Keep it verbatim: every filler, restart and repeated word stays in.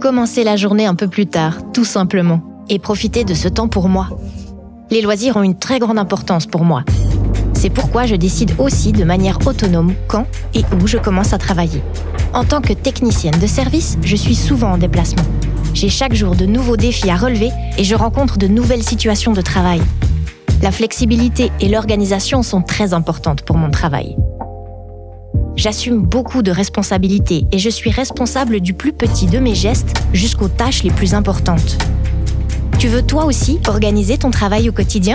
commencer la journée un peu plus tard, tout simplement, et profiter de ce temps pour moi. Les loisirs ont une très grande importance pour moi. C'est pourquoi je décide aussi de manière autonome quand et où je commence à travailler. En tant que technicienne de service, je suis souvent en déplacement. J'ai chaque jour de nouveaux défis à relever et je rencontre de nouvelles situations de travail. La flexibilité et l'organisation sont très importantes pour mon travail. J'assume beaucoup de responsabilités et je suis responsable du plus petit de mes gestes jusqu'aux tâches les plus importantes. Tu veux toi aussi organiser ton travail au quotidien ?